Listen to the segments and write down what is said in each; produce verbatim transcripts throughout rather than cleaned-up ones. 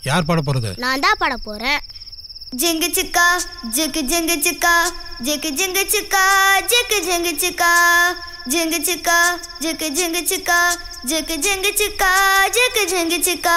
யார் பாட போறது? நான் தான் பாட போறேன். ஜிங்கு சிக்கா ஜிக்கு ஜிங்கு சிக்கா ஜிக்கு ஜிங்கு சிக்கா ஜிக்கு ஜிங்கு சிக்கா ஜிங்கு சிக்கா ஜிக்கு ஜிங்கு சிக்கா ஜிக்கு ஜிங்கு சிக்கா ஜிக்கு ஜிங்கு சிக்கா.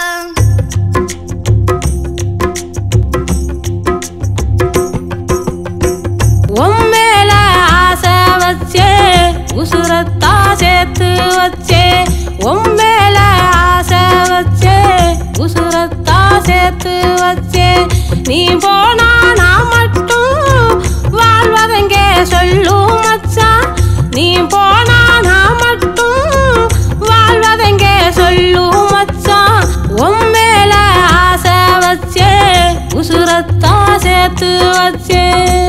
உம்மேல ஆசை வச்சே உசுரத்தா சேர்த்து வச்சே உம்மேல ஆசை வச்சே உசுரத்தா சேர்த்து வச்சே நீ போனா நான் மட்டும் வாழ்வதெங்கே சொல்லும் மச்சான் நீ போனா நான் மட்டும் வாழ்வதெங்கே சொல்லும் மச்சான் உம்மேல ஆசை வச்சே உசுரத்தா சேர்த்து வச்சே.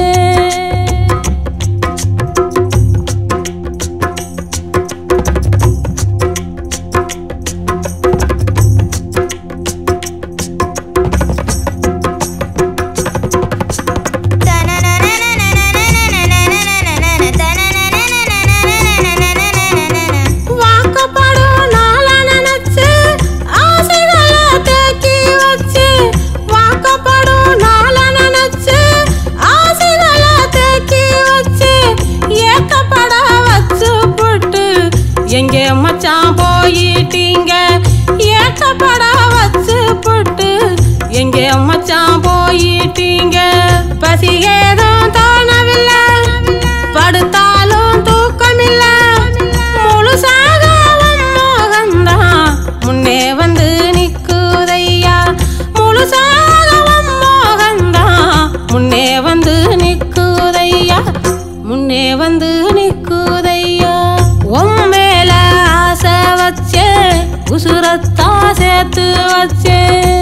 எங்கே மச்சான் போயிட்டீங்க ஏக்கப்பட வச்சு போட்டு எங்கே மச்சான் போயிட்டீங்க பசி ஏதும் தோணவில்லை படுத்தாலும் தூக்கமில்லை முழுசாக மோகந்தான் முன்னே வந்து நிக்குதையா முழுசாக மோகந்தான் முன்னே வந்து நிக்குதையா முன்னே வந்து நிக்குதையா. உம்மேல ஆசை வச்சே உசுரத்தா சேர்த்து வச்சே.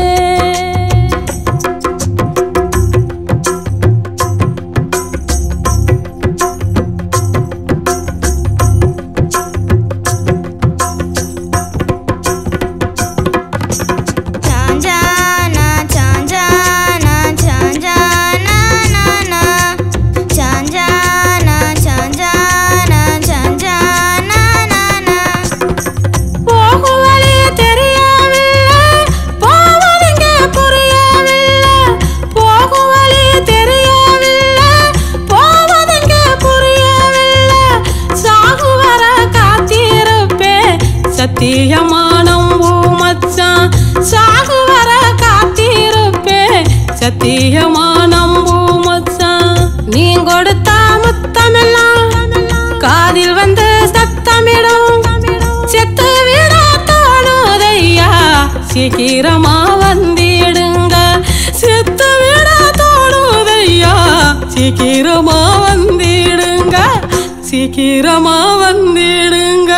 சத்தியமானம் மச்சான் சாகு வர காத்திருப்பே சத்தியமானம் மச்சான் நீ கொடுத்த முத்தமெல்லாம் காதில் வந்து சத்தமிடும் செத்து விட தோணுதையா சீக்கிரமா வந்திடுங்க செத்து விட தோணுதையா சீக்கிரமா வந்திடுங்க சீக்கிரமா வந்திடுங்க.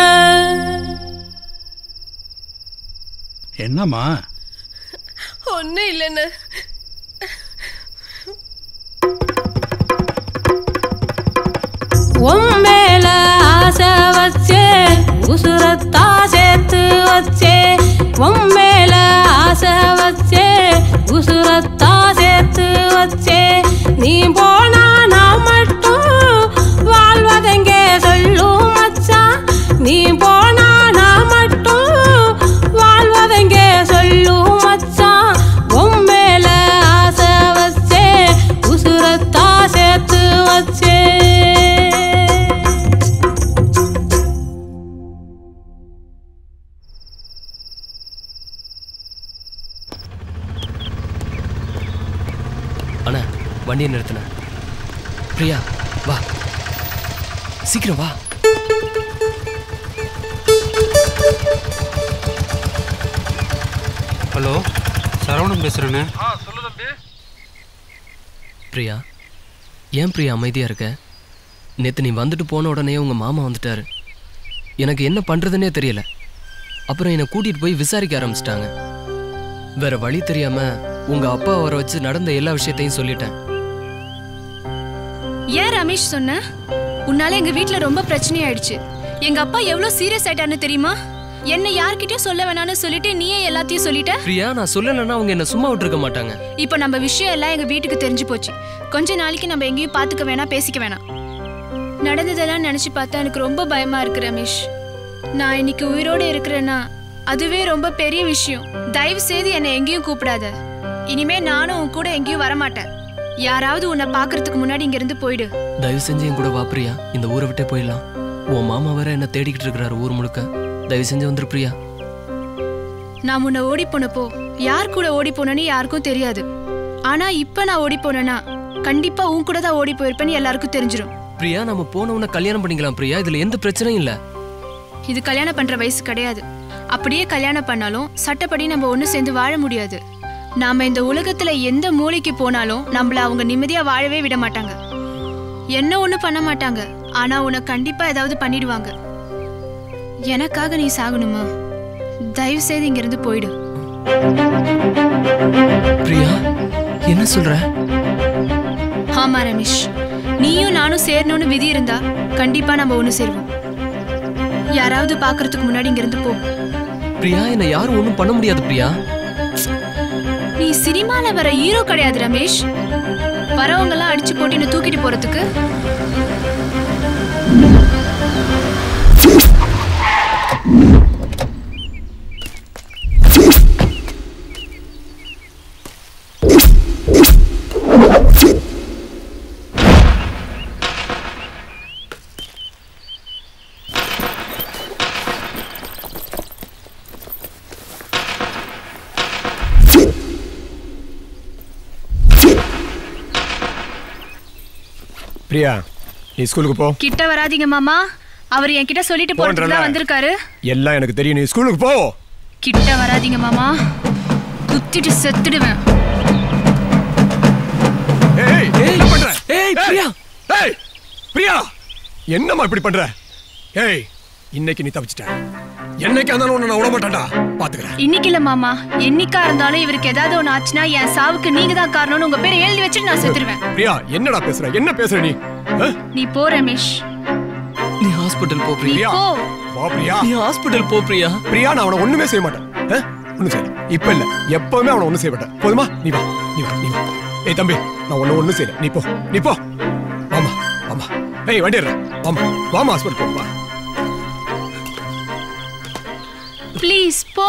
என்னம்மா? ஒன்னும் இல்லைன்னு. உம்மேல ஆசை வச்சே உசுரத்தா சேர்த்து வச்சே உம்மேல ஆசை வச்சே உசுரத்தா சேர்த்து வச்சே நீ போனா நான் மட்டும் வாழ்வதெங்கே சொல்லும் மச்சான் நீ போனா நான் மட்டும் வாழ்வதெங்கே சொல்லும் மச்சான் உம்மேல ஆசை வச்சே உசுரத்தா சேர்த்து வச்சே. அண்ணா வண்டியை நிறுத்தின. பிரியா வா சீக்கிரம் வா. ஹலோ சரவணன் பேசுகிறேண்ணே. ஆ சொல்லு தம்பி. பிரியா ஏன் பிரியா அமைதியாக இருக்க? நேற்று நீ வந்துட்டு போன உடனே உங்கள் மாமா வந்துட்டாரு. எனக்கு என்ன பண்ணுறதுன்னே தெரியல. அப்புறம் என்னை கூட்டிகிட்டு போய் விசாரிக்க ஆரம்பிச்சிட்டாங்க. வேற வழி தெரியாமல் உங்கள் அப்பா அவரை வச்சு நடந்த எல்லா விஷயத்தையும் சொல்லிட்டேன். ஏன் ரமேஷ் சொன்ன? உன்னால எங்க வீட்ல ரொம்ப பிரச்சனை ஆயிடுச்சு. எங்க அப்பா எவ்வளவு சீரியஸ் ஆயிட்டான்னு தெரியுமா? என்ன யார்கிட்டயும் சொல்ல வேணாம்னு சொல்லிட்டு நீயே எல்லாத்தையும் சொல்லிட்ட. பிரியா நான் சொல்லலைன்னா அவங்க என்ன சும்மா விட்டுருக்க மாட்டாங்க. இப்போ நம்ம விஷயம் எல்லாம் எங்க வீட்டுக்கு தெரிஞ்சு போச்சு. கொஞ்ச நாளைக்கு நம்ம எங்கேயும் பாத்துக்க வேணாம், பேசிக்க வேணாம். நடந்ததெல்லாம் நினைச்சு பார்த்தா எனக்கு ரொம்ப பயமா இருக்கு ரமேஷ். நான் இன்னைக்கு உயிரோடு இருக்கிறேன்னா அதுவே ரொம்ப பெரிய விஷயம். தயவு செய்து என்னை எங்கேயும் கூப்பிடாத. இனிமே நானும் உன் கூட எங்கேயும் வரமாட்டேன். யாராவது உன்னை பாக்குறதுக்கு முன்னாடி இங்க இருந்து போயிடு. தயவு செஞ்சு என் கூட வா பிரியா. இந்த ஊரை விட்டே போயிடலாம். உன் மாமா வேற என்ன தேடிக்கிட்டு இருக்கிறாரு ஊர் முழுக்க. தயவு செஞ்சு வந்துரு பிரியா. நான் முன்ன ஓடி போனப்போ யார் கூட ஓடி போனேன்னு யாருக்கும் தெரியாது. ஆனா இப்ப நான் ஓடி போனேன்னா கண்டிப்பா உன் கூட தான் ஓடி போயிருப்பேன்னு எல்லாருக்கும் தெரிஞ்சிடும். பிரியா, நம்ம போன உன்னை கல்யாணம் பண்ணிக்கலாம் பிரியா. இதுல எந்த பிரச்சனையும் இல்ல. இது கல்யாணம் பண்ற வயசு கிடையாது. அப்படியே கல்யாணம் பண்ணாலும் சட்டப்படி நம்ம ஒண்ணு சேர்ந்து வாழ முடியாது. நாம இந்த உலகத்துல எந்த மூலைக்கு போனாலும் நம்மள அவங்க நிம்மதியா வாழவே விட மாட்டாங்க. என்ன ஒண்ணு பண்ண மாட்டாங்க. ஆனா உன்னை கண்டிப்பா ஏதாவது பண்ணிடுவாங்க. எனக்காக நீ சாகணுமா? தயவு செய்து இங்க இருந்து போயிடு. பிரியா, என்ன சொல்ற? ஆமா ரமேஷ், நீயும் நானும் சேரணும்னு விதி இருந்தா கண்டிப்பா நம்ம ஒண்ணு சேருவோம். யாராவது பாக்குறதுக்கு முன்னாடி இங்க இருந்து போ. பிரியா, என்ன யாரும் ஒண்ணும் பண்ண முடியாது பிரியா. நீ சினிமால வர ஹீரோ கிடையாது ரமேஷ். வரவங்க எல்லாம் அடிச்சு போட்டு தூக்கிட்டு போறதுக்கு. பிரியா, நீ ஸ்கூலுக்கு போ. கிட்ட வராதீங்க மாமா. அவர் என்கிட்ட சொல்லிட்டு போறதுக்கு தான் வந்திருக்காரு. எல்லாம் எனக்கு தெரியும். நீ ஸ்கூலுக்கு போ. கிட்ட வராதீங்க மாமா. குத்திட்டு செத்துடுவேன். ஏய், ஏய், என்ன பண்ற? ஏய் பிரியா, ஏய் பிரியா, என்னம்மா இப்படி பண்ற? ஏய், இன்னைக்கு நீ தப்பிச்சிட்ட. என்னைக்கு இருந்தாலும் உன்னை நான் விட மாட்டேன்டா. பாத்துக்கிறேன். இன்னைக்கு இல்ல மாமா, என்னைக்கா இருந்தாலும் இவருக்கு ஏதாவது ஒண்ணு ஆச்சுன்னா என் சாவுக்கு நீங்க தான் காரணம்னு உங்க பேரை எழுதி வச்சுட்டு நான் செத்துருவேன். பிரியா, என்னடா பேசுற? என்ன பேசுற நீ? நீ போ ரமேஷ். நீ ஹாஸ்பிடல் போ பிரியா. போ. வா பிரியா. நீ ஹாஸ்பிடல் போ பிரியா. பிரியா, நான் அவனை ஒண்ணுமே செய்ய மாட்டேன். ஒண்ணு செய்ய இப்ப இல்ல, எப்பவுமே அவனை ஒண்ணு செய்ய மாட்டேன். போதுமா? நீ வா, நீ வா, நீ வா. ஏய் தம்பி, நான் ஒண்ணு ஒண்ணு செய்யல. நீ போ, நீ போ. வாமா, வாமா. ஏய் வண்டி ஏறு. வாமா, வாமா ஹாஸ்பிடல் போ. வா. ப்ளீஸ் போ.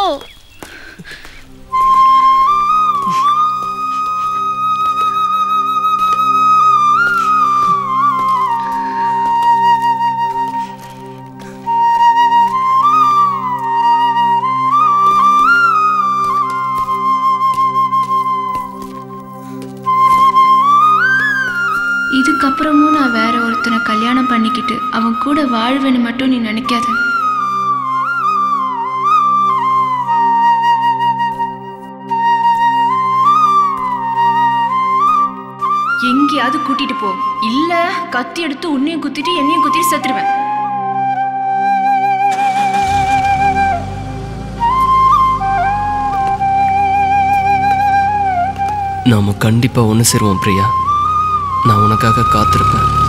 இதுக்கப்புறமும் நான் வேற ஒருத்தனை கல்யாணம் பண்ணிக்கிட்டு அவன் கூட வாழ்வேன்னு மட்டும் நீ நினைக்காத. எங்கேயாவது கூட்டிட்டு போ. இல்ல கத்தி எடுத்து உன்னையும் குத்திட்டு என்னையும் குத்திட்டு செத்துருவேன். நாம கண்டிப்பா ஒண்ணு சேருவோம் பிரியா. நான் உனக்காக காத்திருப்பேன்.